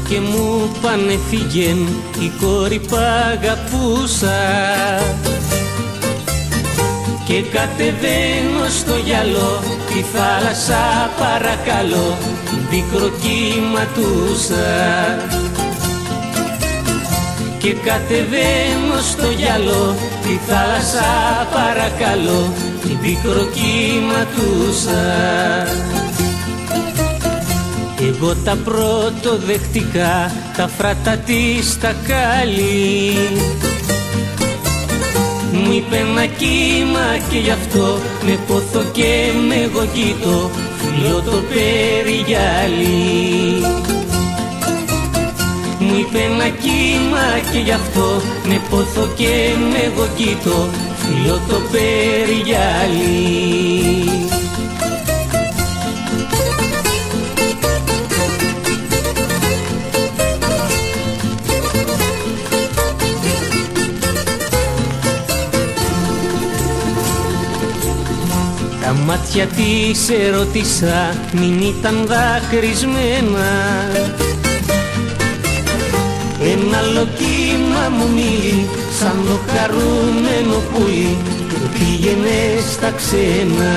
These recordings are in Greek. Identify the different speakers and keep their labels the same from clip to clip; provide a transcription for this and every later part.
Speaker 1: και μου πάνε φύγεν η κόρη που αγαπούσα. Και κατεβαίνω στο γυαλό, τη θάλασσα παρακαλώ, πικρό κύματούσα. Και κατεβαίνω στο γυαλό, τη θάλασσα παρακαλώ, την πικρό κύματούσα. Εγώ τα πρωτοδεχτικά, τα φράτα της τα καλή. Μου είπε ένα κύμα και γι' αυτό με πόθο και με γογγίτο, φιλώ το περιγυαλί. Μου είπε ένα κύμα και γι' αυτό με πόθο και με γογγίτο, φιλώ το περιγυαλί. Τα μάτια της ερώτησα, μην ήταν δάκρυσμένα. Ένα άλλο κύμα μου μίλη, σαν το χαρούμενο πουλί, και πήγαινε στα ξένα.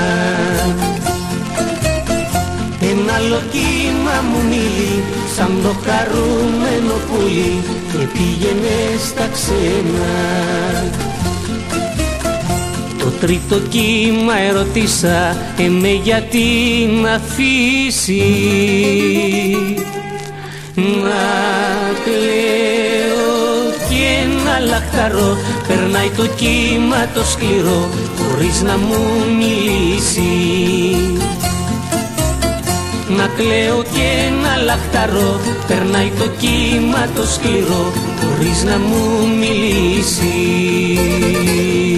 Speaker 1: Ένα άλλο κύμα μου μίλη, σαν το χαρούμενο πουλί, και πήγαινε στα ξένα. Το τρίτο κύμα ερωτήσα, εμέ γιατί να αφήσει να κλαίω και να λαχταρώ. Περνάει το κύμα το σκληρό χωρίς να μου μιλήσει. Να κλαίω και να λαχταρώ, περνάει το κύμα το σκληρό χωρίς να μου μιλήσει.